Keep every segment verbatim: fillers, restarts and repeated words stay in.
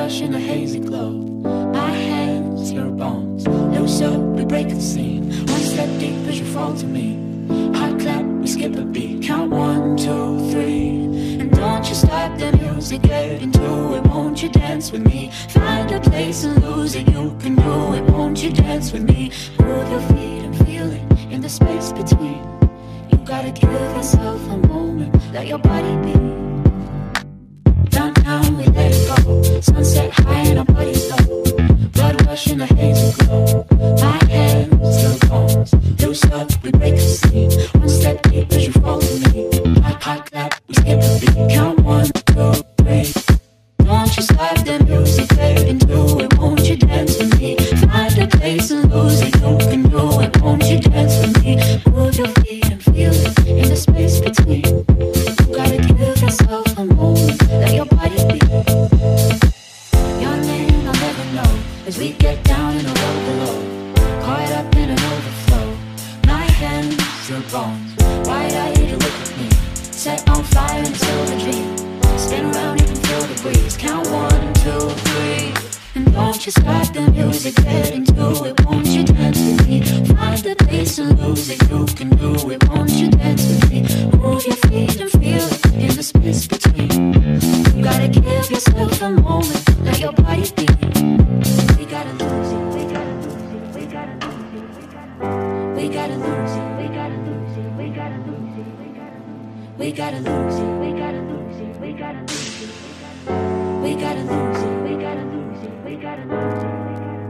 rush in a hazy glow. My hands, your bones. Loose up, we break the scene. One step deep as you fall to me. Hot clap, we skip a beat. Count one, two, three. And don't you stop the music, get into it. Won't you dance with me? Find a place and lose it. You can do it. Won't you dance with me? Move your feet and feel it in the space between. You gotta give yourself a moment. Let your body be. Downtown we let it go. Sunset high and our bodies low. Blood rush in a hazy glow. My hands, your bones. Loose up, we break the scene. One step deep as you fall to me. Hot, hot clap, we skip a beat. Count one, two, three. Don't you stop the music, get into it. Won't you dance with me? Find a place and lose it. You can do it. Won't you dance with me? Move your feet and feel it in the space between. You gotta give yourself a moment. Let your body be. Your name I'll never know as we get down in the road below. Caught up in an overflow. My hands, your bones. Wide-eyed, you look at me. Set on fire until the dream. Spin around, you can feel the breeze. Count one, two, three. And don't you stop the music, get into it. Won't you dance with me? Find the place and lose it. You can do it. Won't you dance with me? Move your feet and feel it in the space between. You gotta give yourself a moment. Let your body be. We gotta lose it. We gotta lose it. We gotta lose it. We gotta lose it. We gotta lose it. We gotta lose it. We gotta lose it. We gotta lose it. We gotta lose it. We gotta lose it. We gotta lose it. We gotta lose it.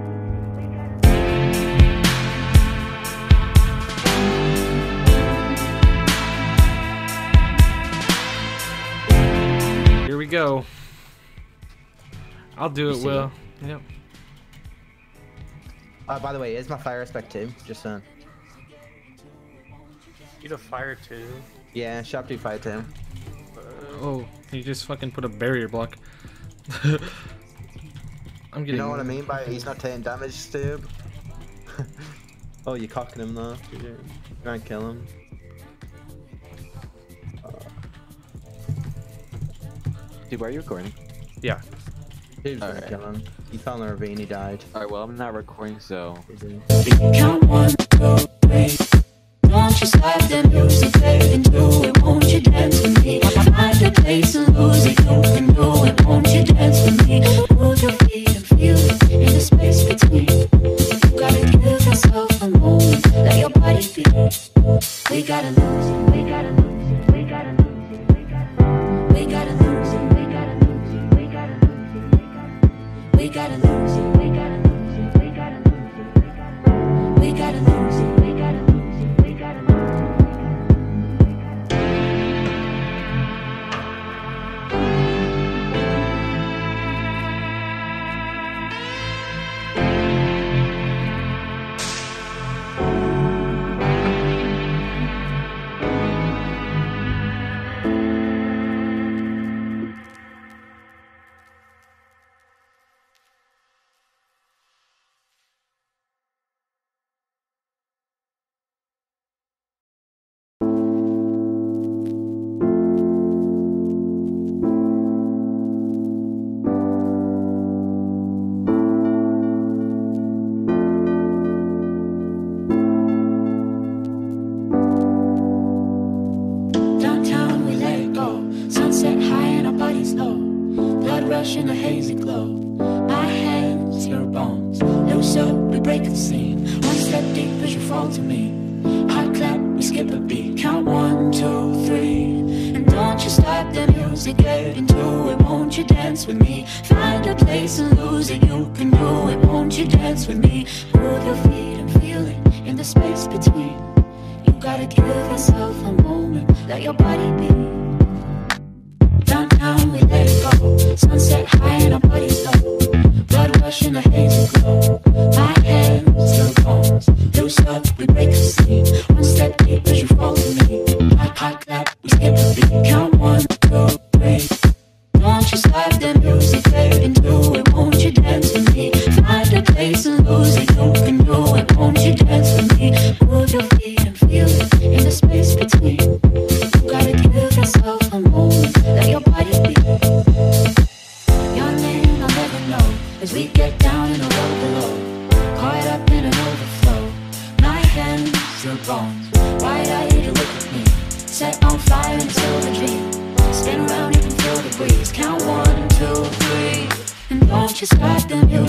Here we go. I'll do it, Will. Yep. Uh, by the way, is my fire respect too? Just saying. You a fire too? Yeah, shop do fire too. Oh, he just fucking put a barrier block. I'm getting. You know what I mean by he's not taking damage, Stube? Oh, you're cocking him though. You're trying to kill him. Uh... Dude, why are you recording? Yeah. Dude's gonna Alright. kill him. He fell in a ravine, he died. Alright, well, I'm not recording, so. Count one, two, three. Don't you stop the music, get into it. Won't you dance with me? Find a place and lose it. You can do it. Won't you dance with me? Move your feet and feel it in the space between. You gotta give yourself a moment. Let your body be. We gotta lose it. We gotta lose it. We gotta lose it. We gotta. We gotta lose it. We gotta lose it. We gotta lose it. We gotta lose it. We gotta lose it. We gotta lose it. We gotta lose it. We gotta lose it. In a hazy glow. My hands, your bones. Loose up, we break the scene. One step deep as you fall to me. Hot clap, we skip a beat. Count one, two, three. And don't you stop the music, get into it. Won't you dance with me? Find a place and lose it. You can do it. Won't you dance with me? Move your feet and feel it in the space between. You gotta give yourself a moment. Let your body be. Downtown we let it go. Sunset high and our bodies low. Blood rush in a hazy glow. My hands, your bones. Loose up, we break the scene. One step deep as you fall to me. Hot, hot clap, we skip a beat. Count one, two, three. Don't you stop the music, get into it. Won't you dance with me? Find a place and lose it. You can do it. Won't you dance with me? Move your feet and feel it in the space between. You gotta give yourself a moment. Let your body be. Your name I'll never know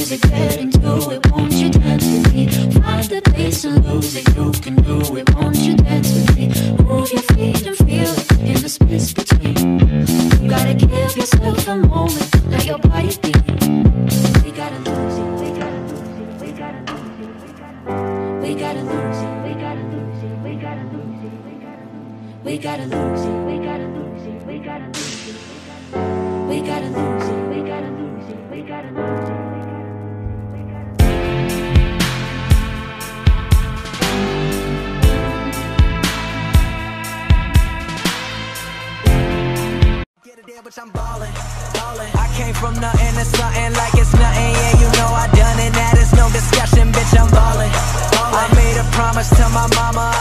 lose it, get into it. Won't you dance with me? Find the peace and lose it. You can do it. Won't you dance with me? Move your feet and feel it in the space between. You gotta give yourself a moment. Let your body be. We gotta lose it. We gotta lose it. We gotta lose it. We gotta lose it. We gotta lose it. We gotta lose it. We gotta lose it. We gotta lose it. We gotta lose it. We gotta lose it. We gotta lose it. We gotta lose it. But I'm ballin', ballin'. I came from nothing to something like it's nothing. Yeah, you know I done it. That is no discussion, bitch. I'm ballin', ballin'. I made a promise to my mama.